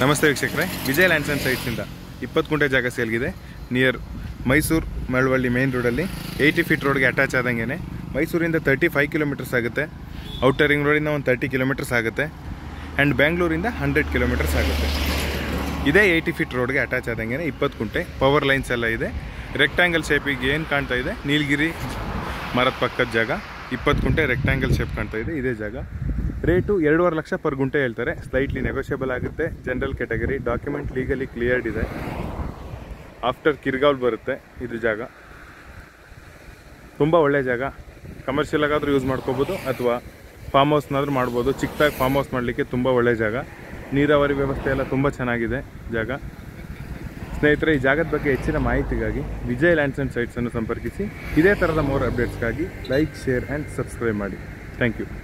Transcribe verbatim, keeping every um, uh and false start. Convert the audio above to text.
ನಮಸ್ತೆ ವೀಕ್ಷಕರೇ, Vijay lands and ಸೈಟ್ಸಿಂದ ಇಪ್ಪತ್ತು ಗುಂಟೆ ಜಾಗ ಸೇಲ್ಗಿದೆ. ನಿಯರ್ ಮೈಸೂರು ಮಳವಳ್ಳಿ ಮೇನ್ ರೋಡಲ್ಲಿ ಏಯ್ಟಿ ಫೀಟ್ ರೋಡ್ಗೆ ಅಟ್ಯಾಚ್ ಆದಂಗೆ. ಮೈಸೂರಿಂದ ತರ್ಟಿ ಫೈವ್ ಕಿಲೋಮೀಟರ್ಸ್ ಆಗುತ್ತೆ. ಔಟರ್ ರಿಂಗ್ ರೋಡಿಂದ ಒಂದು ತರ್ಟಿ ಕಿಲೋಮೀಟರ್ಸ್ ಆಗುತ್ತೆ. ಆ್ಯಂಡ್ ಬ್ಯಾಂಗ್ಳೂರಿಂದ ಹಂಡ್ರೆಡ್ ಕಿಲೋಮೀಟರ್ಸ್ ಆಗುತ್ತೆ. ಇದೇ ಏಯ್ಟಿ ಫೀಟ್ ರೋಡ್ಗೆ ಅಟ್ಯಾಚ್ ಆದಂಗೆ ಇಪ್ಪತ್ತು ಗುಂಟೆ. ಪವರ್ ಲೈನ್ಸ್ ಎಲ್ಲ ಇದೆ. ರೆಕ್ಟ್ಯಾಂಗಲ್ ಶೇಪಿಗೆ ಏನು ಕಾಣ್ತಾ ಇದೆ, ನೀಲಗಿರಿ ಮರದ ಪಕ್ಕದ ಜಾಗ. ಇಪ್ಪತ್ತು ಗುಂಟೆ ರೆಕ್ಟ್ಯಾಂಗಲ್ ಶೇಪ್ ಕಾಣ್ತಾ ಇದೆ. ಇದೇ ಜಾಗ. ರೇಟು ಎರಡೂವರೆ ಲಕ್ಷ ಪರ್ ಗುಂಟೆ ಹೇಳ್ತಾರೆ. ಸ್ಲೈಟ್ಲಿ ನೆಗೋಷಿಯಬಲ್ ಆಗುತ್ತೆ. General category, document legally cleared ಇದೆ. ಆಫ್ಟರ್ ಕಿರ್ಗಾವ್ಲ್ ಬರುತ್ತೆ ಇದು ಜಾಗ. ತುಂಬ ಒಳ್ಳೆ ಜಾಗ. ಕಮರ್ಷಿಯಲ್ ಆಗಾದರೂ ಯೂಸ್ ಮಾಡ್ಕೋಬೋದು ಅಥವಾ ಫಾರ್ಮ್ ಹೌಸ್ನಾದರೂ ಮಾಡ್ಬೋದು. ಚಿಕ್ಕದಾಗಿ ಫಾರ್ಮ್ ಹೌಸ್ ಮಾಡಲಿಕ್ಕೆ ತುಂಬ ಒಳ್ಳೆ ಜಾಗ. ನೀರಾವರಿ ವ್ಯವಸ್ಥೆ ಎಲ್ಲ ತುಂಬ ಚೆನ್ನಾಗಿದೆ ಜಾಗ. ಸ್ನೇಹಿತರೆ, ಈ ಜಾಗದ ಬಗ್ಗೆ ಹೆಚ್ಚಿನ ಮಾಹಿತಿಗಾಗಿ ವಿಜಯ್ ಲ್ಯಾಂಡ್ಸ್ ಆ್ಯಂಡ್ ಸೈಟ್ಸನ್ನು ಸಂಪರ್ಕಿಸಿ. ಇದೇ ಥರದ ಮೋರ್ ಅಪ್ಡೇಟ್ಸ್ಗಾಗಿ ಲೈಕ್, ಶೇರ್ ಆ್ಯಂಡ್ ಸಬ್ಸ್ಕ್ರೈಬ್ ಮಾಡಿ. Thank you.